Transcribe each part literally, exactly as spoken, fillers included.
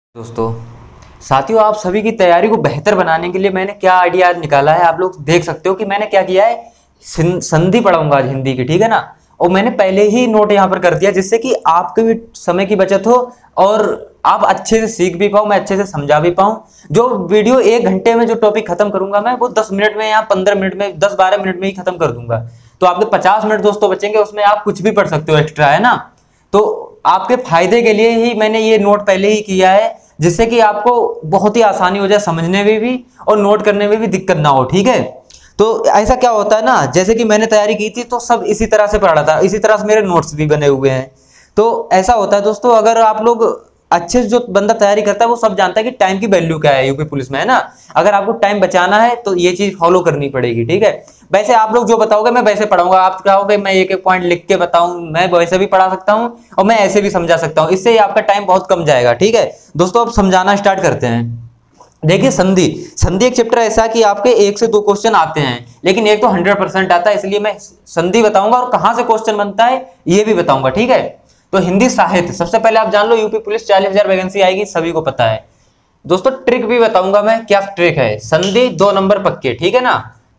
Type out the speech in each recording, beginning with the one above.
दोस्तों साथियों, आप सभी की तैयारी को बेहतर बनाने के लिए मैंने क्या आइडिया निकाला है। आप लोग देख सकते हो कि मैंने क्या किया है। सिं- संधि पढ़ाऊंगा आज हिंदी की, ठीक है ना। और मैंने पहले ही नोट यहाँ पर कर दिया जिससे कि आपके भी समय की बचत हो और आप अच्छे से सीख भी पाओ, मैं अच्छे से समझा भी पाऊं। जो वीडियो एक घंटे में जो टॉपिक खत्म करूंगा मैं, वो दस मिनट में या पंद्रह मिनट में, दस बारह मिनट में ही खत्म कर दूंगा। तो आपके पचास मिनट दोस्तों बचेंगे, उसमें आप कुछ भी पढ़ सकते हो एक्स्ट्रा, है ना। तो आपके फायदे के लिए ही मैंने ये नोट पहले ही किया है, जिससे कि आपको बहुत ही आसानी हो जाए समझने में भी और नोट करने में भी दिक्कत ना हो, ठीक है। तो ऐसा क्या होता है ना, जैसे कि मैंने तैयारी की थी तो सब इसी तरह से पढ़ा था, इसी तरह से मेरे नोट्स भी बने हुए हैं। तो ऐसा होता है दोस्तों, अगर आप लोग अच्छे से, जो बंदा तैयारी करता है वो सब जानता है कि टाइम की वैल्यू क्या है यूपी पुलिस में, है ना। अगर आपको टाइम बचाना है तो ये चीज फॉलो करनी पड़ेगी, ठीक है। वैसे आप लोग जो बताओगे मैं वैसे पढ़ाऊंगा, आप कहोगे मैं एक एक पॉइंट लिख के बताऊं, मैं वैसे भी पढ़ा सकता हूं और मैं ऐसे भी समझा सकता हूं। इससे आपका टाइम बहुत कम जाएगा, ठीक है। दोस्तों अब समझाना स्टार्ट करते हैं। देखिए संधि संधि एक चैप्टर ऐसा कि आपके एक से दो क्वेश्चन आते हैं, लेकिन एक तो हंड्रेड परसेंट आता है, इसलिए मैं संधि बताऊंगा और कहां से क्वेश्चन बनता है ये भी बताऊंगा, ठीक है। तो हिंदी साहित्य सबसे पहले आप जान लो, यूपी पुलिस चालीस हजार वैकेंसी आएगी, सभी को पता है। दोस्तों ट्रिक भी बताऊंगा मैं, क्या ट्रिक है। संधि दो नंबर पक्के, ठीक है ना।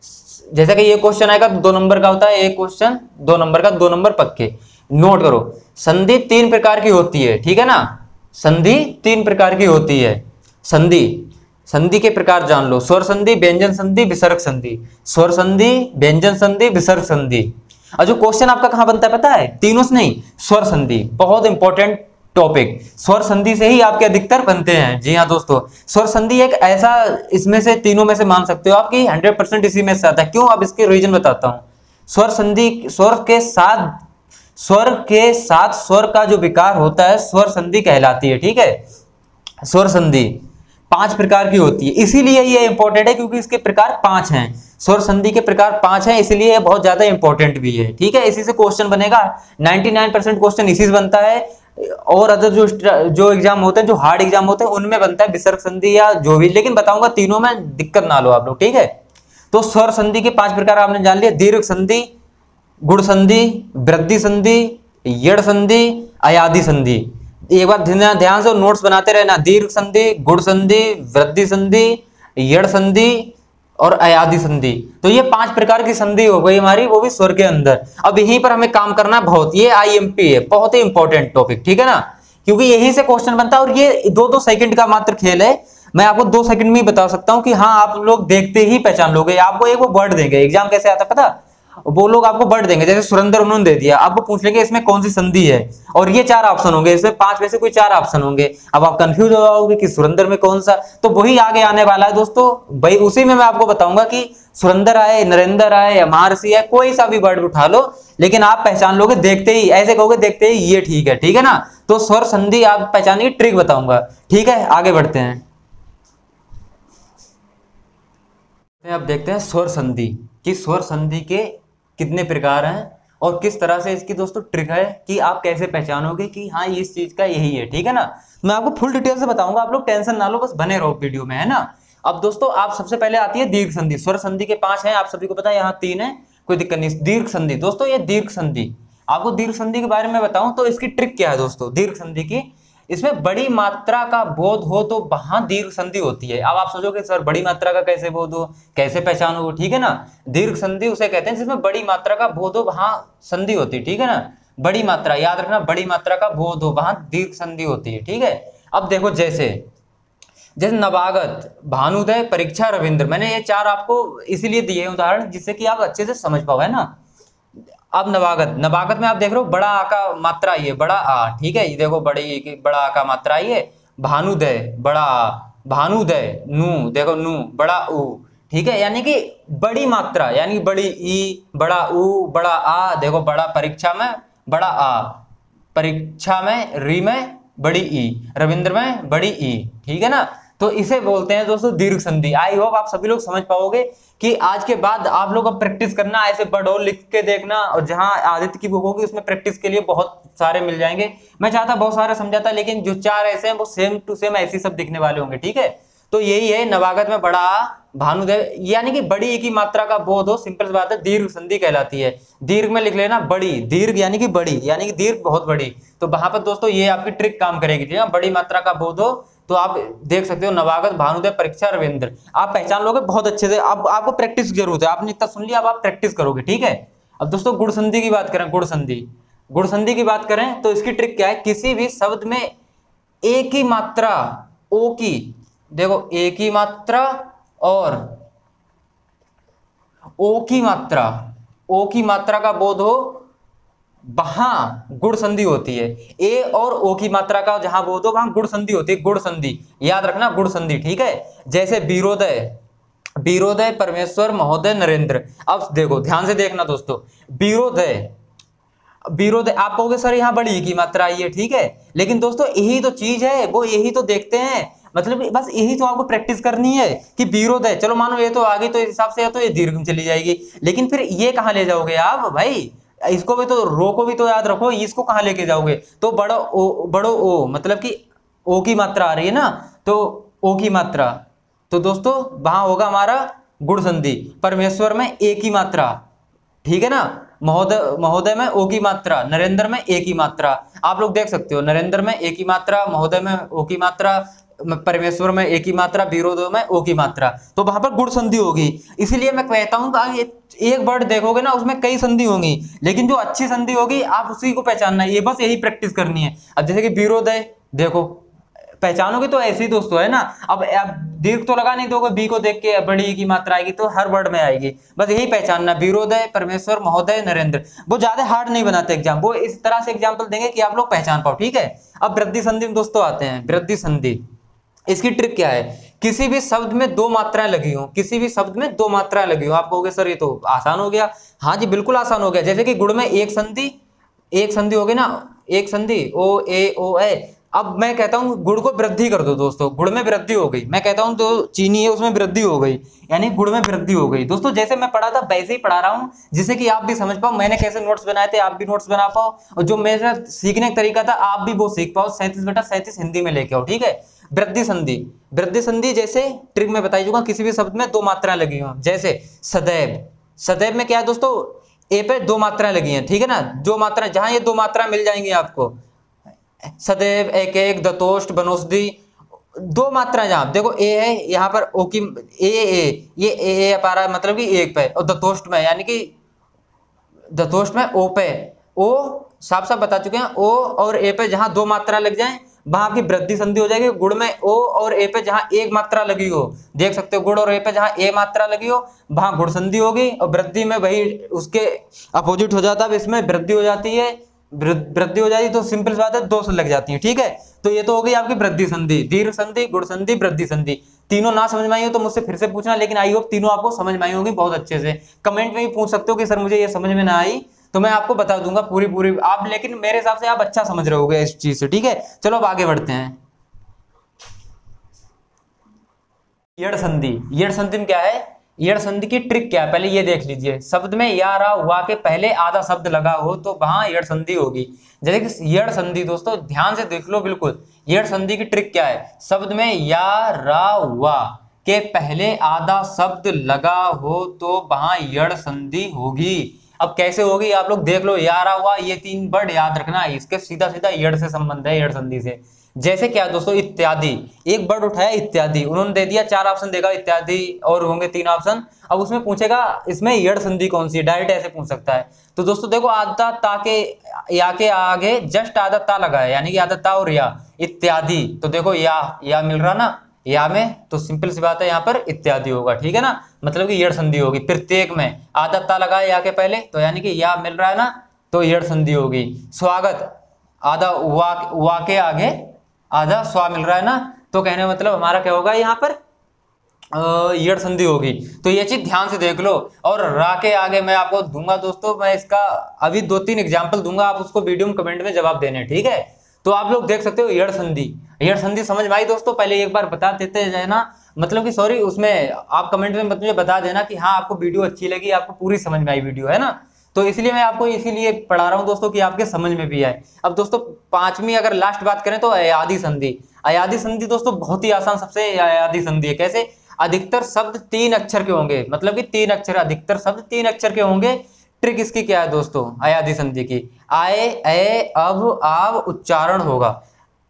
जैसे कि ये क्वेश्चन आएगा तो दो नंबर का होता है एक क्वेश्चन, दो नंबर का, दो नंबर पक्के। नोट करो, संधि तीन प्रकार की होती है, ठीक है ना। संधि तीन प्रकार की होती है। संधि संधि के प्रकार जान लो, स्वर संधि, व्यंजन संधि, विसर्ग संधि। स्वर संधि, व्यंजन संधि, विसर्ग संधि। और जो क्वेश्चन आपका कहां बनता है पता है, तीनों से नहीं, स्वर संधि, बहुत इंपॉर्टेंट टॉपिक। स्वर संधि से ही आपके अधिकतर बनते हैं। जी हाँ दोस्तों, स्वर संधि एक ऐसा, इसमें से तीनों में से मान सकते हो आपकी हंड्रेड परसेंट इसी में से आता है। क्यों, अब इसके रीजन बताता हूं। स्वर संधि, स्वर के साथ स्वर के साथ स्वर का जो विकार होता है स्वर संधि कहलाती है, ठीक है। स्वर संधि पांच प्रकार की होती है, इसीलिए ये इंपॉर्टेंट है क्योंकि इसके प्रकार पांच हैं। स्वर संधि के प्रकार पांच हैं, इसलिए ये बहुत ज्यादा इंपॉर्टेंट भी है, ठीक है। इसी से क्वेश्चन बनेगा, निन्यानवे परसेंट क्वेश्चन इसी से बनता है। और अदर जो जो एग्जाम होते हैं, जो हार्ड एग्जाम होते हैं, उनमें बनता है विसर्ग संधि या जो भी, लेकिन बताऊंगा तीनों में, दिक्कत ना लो आप लोग, ठीक है। तो स्वर संधि के पांच प्रकार आपने जान लिया, दीर्घ संधि, गुण संधि, वृद्धि संधि, यड़ संधि, अयादि संधि। एक बार ध्यान से नोट्स बनाते रहना, दीर्घ संधि, गुण संधि, वृद्धि संधि, यड़ संधि और अयादि संधि। तो ये पांच प्रकार की संधि हो गई हमारी, वो भी स्वर के अंदर। अब यहीं पर हमें काम करना है बहुत, ये आईएमपी है, बहुत ही इंपॉर्टेंट टॉपिक, ठीक है ना। क्योंकि यहीं से क्वेश्चन बनता है और ये दो दो सेकंड का मात्र खेल है। मैं आपको दो सेकंड में ही बता सकता हूं कि हाँ, आप लोग देखते ही पहचान लोगे। आपको एक वो वर्ड देंगे, एग्जाम कैसे आता है पता, वो लोग आपको वर्ड देंगे, जैसे सुरेंद्र उन्होंने दे दिया, आपको पूछ लेंगे इसमें कौन सी संधि है, और ये चार ऑप्शन होंगे, इसमें पांच में से कोई चार ऑप्शन होंगे। अब आप कंफ्यूज हो जाओगे कि सुरेंद्र में कौन सा, तो वही आगे आने वाला है दोस्तों। भाई उसी में मैं आपको बताऊंगा कि सुरेंद्र आए, नरेंद्र आए या महर्षि है, कोई सा भी वर्ड उठा लो, लेकिन आप पहचान लोगे देखते ही, ऐसे कहोगे देखते ही ये ठीक है, ठीक है ना। तो स्वर संधि आप पहचानने की ट्रिक बताऊंगा, ठीक है। आगे बढ़ते हैं, अब देखते हैं स्वर संधि कि स्वर संधि के कितने प्रकार हैं और किस तरह से इसकी दोस्तों ट्रिक है कि आप कैसे पहचानोगे कि हाँ इस चीज का यही है, ठीक है ना। मैं आपको फुल डिटेल से बताऊंगा, आप लोग टेंशन ना लो, बस बने रहो वीडियो में, है ना। अब दोस्तों आप सबसे पहले आती है दीर्घ संधि। स्वर संधि के पांच हैं, आप सभी को पता है, यहाँ तीन है, कोई दिक्कत नहीं। दीर्घ संधि दोस्तों, ये दीर्घ संधि, आपको दीर्घ संधि के बारे में बताऊं तो इसकी ट्रिक क्या है दोस्तों। दीर्घ संधि की, इसमें बड़ी मात्रा का बोध हो तो वहां दीर्घ संधि होती है। अब आप सोचोगे सर बड़ी मात्रा का कैसे बोध हो, कैसे पहचान हो, ठीक है ना। दीर्घ संधि उसे कहते हैं जिसमें बड़ी मात्रा का बोध हो, वहां संधि होती है, ठीक है ना। बड़ी मात्रा याद रखना, बड़ी मात्रा का बोध हो वहां दीर्घ संधि होती है, ठीक है। अब देखो, जैसे जैसे नवागत, भानुदय, परीक्षा, रविंद्र, मैंने ये चार आपको इसीलिए दिए उदाहरण जिससे कि आप अच्छे से समझ पाओ, है ना। अब नवागत, नवागत में आप देख रहे हो बड़ा आ का मात्रा आई है, बड़ा आ, ठीक है। ये देखो बड़ी बड़ा आ का मात्रा आई है। भानुदय, बड़ा आ, भानुदय, नू, देखो नू, बड़ा ऊ, ठीक है। यानी कि बड़ी मात्रा, यानी बड़ी ई, बड़ा ऊ, बड़ा आ, देखो बड़ा, परीक्षा में बड़ा आ, परीक्षा में, री में बड़ी ई, रविंद्र में बड़ी ई, ठीक है ना। तो इसे बोलते हैं दोस्तों दीर्घ संधि। आई होप आप सभी लोग समझ पाओगे कि आज के बाद आप लोग अब प्रैक्टिस करना, ऐसे पढ़ो, लिख के देखना, और जहां आदित्य की बुक होगी उसमें प्रैक्टिस के लिए बहुत सारे मिल जाएंगे। मैं चाहता बहुत सारे समझाता, लेकिन जो चार ऐसे हैं वो सेम टू सेम ऐसे सब दिखने वाले होंगे, ठीक है। तो यही है, नवागत में बड़ा, भानुदेव, यानी कि बड़ी एक ही मात्रा का बोध हो, सिंपल सी बात है, दीर्घ संधि कहलाती है। दीर्घ में लिख लेना बड़ी, दीर्घ यानी कि बड़ी, यानी कि दीर्घ बहुत बड़ी। तो वहां पर दोस्तों ये आपकी ट्रिक काम करेगी, ठीक है। बड़ी मात्रा का बोध हो तो आप देख सकते हो नवागत, भानुदय, परीक्षा, रविंद्र, आप पहचान लोगे बहुत अच्छे से। अब आपको प्रैक्टिस की जरूरत है, आपने इतना सुन लिया, अब आप प्रैक्टिस करोगे, ठीक है। अब दोस्तों गुण संधि की बात करें, गुण संधि गुण संधि की बात करें तो इसकी ट्रिक क्या है, किसी भी शब्द में एक ही मात्रा ओ की, देखो एक ही मात्रा और ओ की मात्रा, ओ की मात्रा का बोध हो, वहां गुण संधि होती है। ए और ओ की मात्रा का जहां बोध हो वहां गुण संधि होती है, गुण संधि याद रखना, गुण संधि, ठीक है। जैसे वीरोदय, वीरोदय, परमेश्वर, महोदय, नरेंद्र। अब देखो ध्यान से देखना दोस्तों, वीरोदय, वीरोदय आप कहोगे सर यहाँ बड़ी की मात्रा आई है, ठीक है, लेकिन दोस्तों यही तो चीज है, वो यही तो देखते हैं, मतलब बस यही तो आपको प्रैक्टिस करनी है कि वीरोदय, चलो मानो ये तो आगे, तो इस हिसाब से तो ये दीर्घ में चली जाएगी, लेकिन फिर ये कहाँ ले जाओगे आप भाई, इसको भी तो, रो को भी तो याद रखो, इसको कहाँ लेके जाओगे, तो बड़ो ओ, बड़ो ओ मतलब कि ओ की मात्रा आ रही है ना, तो ओ की मात्रा, तो दोस्तों वहां होगा हमारा गुण संधि। परमेश्वर में ए की मात्रा, ठीक है ना, महोदय, महोदय में ओ की मात्रा, नरेंद्र में ए की मात्रा, आप लोग देख सकते हो नरेंद्र में ए की मात्रा, महोदय में ओ की मात्रा, परमेश्वर में ए की मात्रा, विरोध में ओ की मात्रा, तो वहां पर गुण संधि होगी। इसीलिए मैं कहता हूं कि एक वर्ड देखोगे ना उसमें कई संधि होंगी, लेकिन जो अच्छी संधि होगी आप उसी को पहचानना है, ये बस यही प्रैक्टिस करनी है। अब जैसे कि विरोधय, देखो पहचानोगे तो ऐसे ही दोस्तों है ना। अब आप दीर्घ तो लगा नहीं दोगे, बी को देख के बड़ी की मात्रा आएगी तो हर वर्ड में आएगी, बस यही पहचानना, विरोधय, परमेश्वर, महोदय, नरेंद्र। वो ज्यादा हार्ड नहीं बनाते एग्जाम, वो इस तरह से एग्जाम्पल देंगे कि आप लोग पहचान पाओ, ठीक है। अब वृद्धि संधि में दोस्तों आते हैं, वृद्धि संधि, इसकी ट्रिक क्या है, किसी भी शब्द में दो मात्राएं लगी हो, किसी भी शब्द में दो मात्राएं लगी हो, आप कहोगे सर ये तो आसान हो गया, हाँ जी बिल्कुल आसान हो गया। जैसे कि गुण में एक संधि, एक संधि होगी ना, एक संधि ओ ए ओ ए। अब मैं कहता हूं गुण को वृद्धि कर दो दोस्तों, गुण में वृद्धि हो गई, मैं कहता हूं तो चीनी है उसमें वृद्धि हो गई, यानी गुण में वृद्धि हो गई। दोस्तों जैसे मैं पढ़ा था वैसे ही पढ़ा रहा हूं, जिससे कि आप भी समझ पाओ, मैंने कैसे नोट्स बनाए थे आप भी नोट्स बना पाओ, और जो मेरा सीखने का तरीका था आप भी वो सीख पाओ। सैंतीस बेटा सैंतीस हिंदी में लेके आओ, ठीक है। वृद्धि संधि, वृद्धि संधि जैसे ट्रिक में बताई चुका, किसी भी शब्द में दो मात्राएं लगी हो, जैसे सदैव, सदैव में क्या है दोस्तों, ए पे दो मात्राएं लगी हैं, ठीक है ना, जो मात्रा जहां ये दो मात्राएं मिल जाएंगी आपको, सदैव, एक एक, दतोष्ट, बनौषधि, दो मात्रा जहां देखो ए है, यहाँ पर ओ की ए ए ये ए ए पा रहा है, मतलब कि एक पे, और दतोष्ट में यानी कि दतोष्ट में ओ पे, ओ साफ साफ बता चुके हैं, ओ और ए पे जहां दो मात्रा लग जाए वहां आपकी वृद्धि संधि हो जाएगी। गुण में ओ और ए पे जहां एक मात्रा लगी हो, देख सकते हो गुण और ए पे जहां ए मात्रा लगी हो वहां गुण संधि होगी, और वृद्धि में वही उसके अपोजिट हो जाता है, इसमें वृद्धि हो जाती है, वृद्धि हो जाती है तो सिंपल बात है दो से लग जाती है, ठीक है। तो ये तो हो गई आपकी वृद्धि संधि, दीर्घ संधि, गुण संधि, वृद्धि संधि। तीनों ना समझ में आई हो तो मुझसे फिर से पूछना, लेकिन आई होप तीनों आपको समझ में आई होगी बहुत अच्छे से। कमेंट में भी पूछ सकते हो कि सर मुझे ये समझ में ना आई, तो मैं आपको बता दूंगा पूरी पूरी आप, लेकिन मेरे हिसाब से आप अच्छा समझ रहे होगे इस चीज से, ठीक है। चलो अब आगे बढ़ते हैं। यड़ संधि, यड़ संधि में क्या है, यड़ संधि की ट्रिक क्या है पहले ये देख लीजिए। शब्द में या रा हुआ के पहले आधा शब्द लगा हो तो वहां यड़ संधि होगी। जैसे कि यड़ संधि दोस्तों ध्यान से देख लो बिल्कुल, यड़ संधि की ट्रिक क्या है, शब्द में या रा हुआ के पहले आधा शब्द लगा हो तो वहां यड़ संधि होगी। अब कैसे होगी आप लोग देख लो, या रा हुआ, ये तीन वर्ड याद रखना, इसके सीधा सीधा यड़ से संबंध है, यड़ संधि से। जैसे क्या दोस्तों, इत्यादि, एक वर्ड उठाया इत्यादि, उन्होंने दे दिया चार ऑप्शन देगा इत्यादि, और होंगे तीन ऑप्शन। अब उसमें पूछेगा इसमें यड़ संधि कौन सी है, डायरेक्ट ऐसे पूछ सकता है। तो दोस्तों देखो आधा ता के या के आगे जस्ट आधा ता लगा है, यानी कि आधा ता और या, इत्यादि, तो देखो या या मिल रहा ना, या में तो सिंपल सी बात है यहाँ पर इत्यादि होगा, ठीक है ना, मतलब कि यड़ संधि होगी। प्रत्येक में आधा ता लगा है या के पहले, तो यानी कि या मिल रहा है ना, तो यड़ संधि होगी। स्वागत, आधा वा, वा के आगे आधा स्वा मिल रहा है ना, तो कहने मतलब हमारा क्या होगा यहाँ पर यड़ संधि होगी। तो ये चीज ध्यान से देख लो। और रा के आगे मैं आपको दूंगा दोस्तों, मैं इसका अभी दो तीन एग्जांपल दूंगा, आप उसको वीडियो में कमेंट में जवाब देने, ठीक है। तो आप लोग देख सकते हो यड़ संधि, यड़ संधि समझ में आई दोस्तों, पहले एक बार बता देते हैं ना, मतलब कि सॉरी उसमें आप कमेंट में मुझे बता देना कि हाँ आपको वीडियो अच्छी लगी, आपको पूरी समझ में आई वीडियो, है ना। तो इसलिए मैं आपको इसीलिए पढ़ा रहा हूँ दोस्तों कि आपके समझ में भी आए। अब दोस्तों पांचवी अगर लास्ट बात करें तो अयादि संधि, अयादि संधि दोस्तों बहुत ही आसान सबसे अयादि संधि है। कैसे, अधिकतर शब्द तीन अक्षर के होंगे, मतलब कि तीन अक्षर, अधिकतर शब्द तीन अक्षर के होंगे। ट्रिक इसकी क्या है दोस्तों, अयादि संधि की, आए, ए, अब, आव उच्चारण होगा।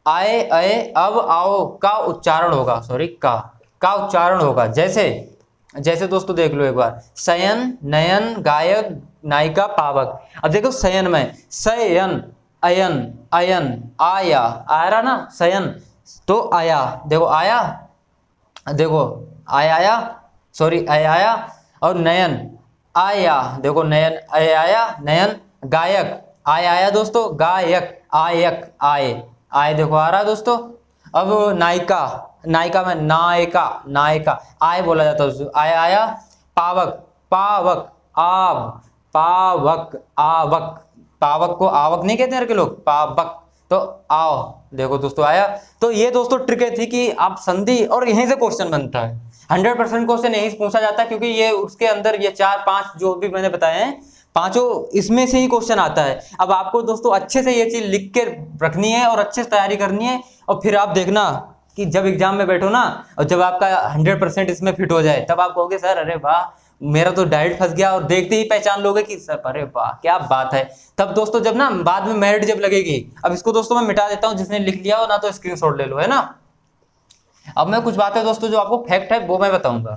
आए अये अब आओ का उच्चारण होगा, सॉरी का का उच्चारण होगा। जैसे जैसे दोस्तों देख लो एक बार, शयन, नयन, गायक, नायिका, पावक। अब देखो शयन में शयन, अयन, अयन, आया, आ रहा ना शयन, तो आया, देखो आया, देखो आया आया, सॉरी आया आया। और नयन आया, देखो नयन आया आया, नयन। गायक आया आया दोस्तों, गायक, आयक, आए आए, देखो आ रहा दोस्तों। अब नायिका, नायिका में नायिका, नायिका, आय बोला जाता है, आया आया। पावक, पावक, आव, पावक, आवक, पावक को आवक नहीं कहते हैं लोग, पावक, तो आओ, देखो दोस्तों आया। तो ये दोस्तों ट्रिक थी कि आप संधि, और यहीं से क्वेश्चन बनता है, हंड्रेड परसेंट क्वेश्चन यहीं से पूछा जाता है, क्योंकि ये उसके अंदर ये चार पांच जो भी मैंने बताए हैं, पांचों इसमें से ही क्वेश्चन आता है। अब आपको दोस्तों अच्छे से ये चीज लिख के रखनी है और अच्छे से तैयारी करनी है, और फिर आप देखना कि जब एग्जाम में बैठो ना, और जब आपका हंड्रेड परसेंट इसमें फिट हो जाए, तब आप कहोगे सर अरे वाह मेरा तो डायरेक्ट फंस गया, और देखते ही पहचान लोगे कि सर अरे वाह क्या बात है। तब दोस्तों जब ना बाद में मेरिट जब लगेगी, अब इसको दोस्तों मैं मिटा देता हूं, जिसने लिख लिया हो ना तो स्क्रीनशॉट ले लो, है ना। अब मैं कुछ बातें दोस्तों जो आपको फैक्ट है वो मैं बताऊंगा।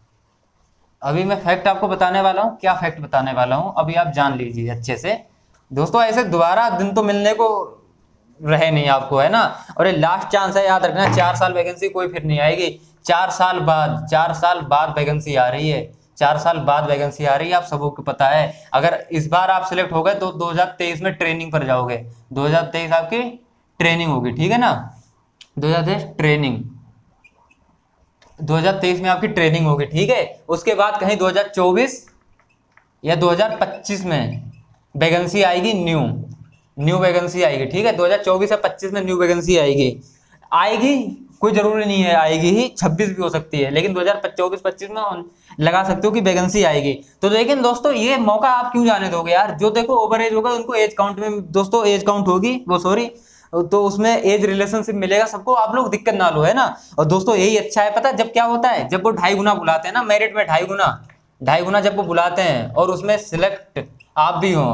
अभी मैं फैक्ट आपको बताने वाला हूँ, क्या फैक्ट बताने वाला हूँ अभी आप जान लीजिए अच्छे से दोस्तों। ऐसे दोबारा दिन तो मिलने को रहे नहीं आपको, है ना। और ये लास्ट चांस है, याद रखना, चार साल वैकेंसी कोई फिर नहीं आएगी, चार साल बाद, चार साल बाद वैकेंसी आ रही है, चार साल बाद वैकेंसी आ रही है, आप सबको को पता है। अगर इस बार आप सिलेक्ट हो गए तो दो हज़ार तेईस में ट्रेनिंग पर जाओगे, दो हज़ार तेईस आपकी ट्रेनिंग होगी, ठीक है ना, दो हज़ार तेईस ट्रेनिंग, दो हज़ार तेईस में आपकी ट्रेनिंग होगी, ठीक है। उसके बाद कहीं दो हज़ार चौबीस या दो हज़ार पच्चीस में वैकेंसी आएगी, न्यू न्यू वैकेंसी आएगी, ठीक है। दो हज़ार चौबीस या पच्चीस में न्यू वैकेंसी आएगी, आएगी कोई जरूरी नहीं है आएगी ही, छब्बीस भी हो सकती है, लेकिन दो हज़ार चौबीस पच्चीस में लगा सकते हो कि वैकेंसी आएगी। तो लेकिन दोस्तों ये मौका आप क्यों जाने दोगे यार, जो देखो ओवर एज होगा उनको एज काउंट में दोस्तों एज काउंट होगी, वो सॉरी तो उसमें एज रिलेशनशिप मिलेगा सबको, आप लोग दिक्कत ना लो, है ना। और दोस्तों यही अच्छा है, पता है जब क्या होता है, जब वो ढाई गुना बुलाते हैं ना मेरिट में, ढाई गुना ढाई गुना जब वो बुलाते हैं और उसमें सिलेक्ट आप भी हो,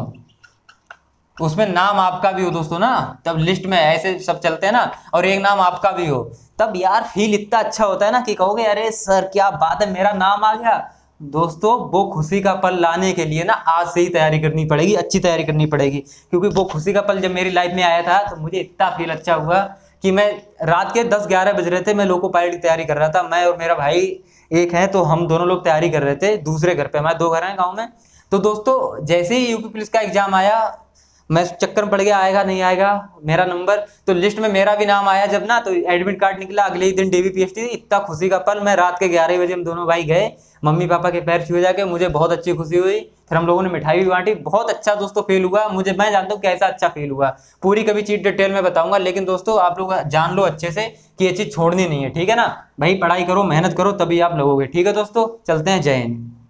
उसमें नाम आपका भी हो दोस्तों ना, तब लिस्ट में ऐसे सब चलते हैं ना, और एक नाम आपका भी हो, तब यार फील इतना अच्छा होता है ना कि कहोगे अरे सर क्या बात है मेरा नाम आ गया। दोस्तों वो खुशी का पल लाने के लिए ना आज से ही तैयारी करनी पड़ेगी, अच्छी तैयारी करनी पड़ेगी, क्योंकि वो खुशी का पल जब मेरी लाइफ में आया था तो मुझे इतना फील अच्छा हुआ कि मैं रात के दस ग्यारह बज रहे थे, मैं लोको पायलट की तैयारी कर रहा था, मैं और मेरा भाई एक है, तो हम दोनों लोग तैयारी कर रहे थे दूसरे घर पे, हमारे दो घर हैं गाँव में। तो दोस्तों जैसे ही यूपी पुलिस का एग्जाम आया, मैं चक्कर में पड़ गया आएगा नहीं आएगा मेरा नंबर, तो लिस्ट में मेरा भी नाम आया जब ना, तो एडमिट कार्ड निकला, अगले ही दिन डीबीपीएसटी, इतना खुशी का पल। मैं रात के ग्यारह बजे हम दोनों भाई गए, मम्मी पापा के पैर छुए जाके, मुझे बहुत अच्छी खुशी हुई, फिर हम लोगों ने मिठाई भी बांटी, बहुत अच्छा दोस्तों फील हुआ मुझे, मैं जानता हूँ कैसा अच्छा फील हुआ, पूरी कभी चीज डिटेल में बताऊंगा, लेकिन दोस्तों आप लोग जान लो अच्छे से कि ये चीज छोड़नी नहीं है, ठीक है ना भाई। पढ़ाई करो, मेहनत करो, तभी आप लगोगे, ठीक है दोस्तों, चलते हैं, जय हिंद।